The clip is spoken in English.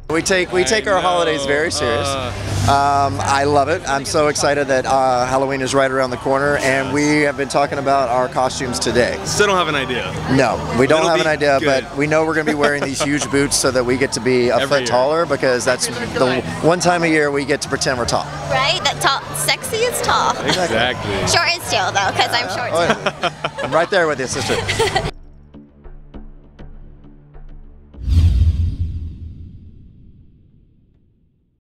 We take our holidays very serious. I love it. I'm so excited that Halloween is right around the corner, and we have been talking about our costumes today. Still don't have an idea. No, we don't have an idea, good. but we know we're going to be wearing these huge boots so that we get to be a foot taller, because that's the one time a year we get to pretend we're tall. Right? That tall, sexy is tall. Exactly. Short is too, though, because I'm short too. I'm right there with you, sister.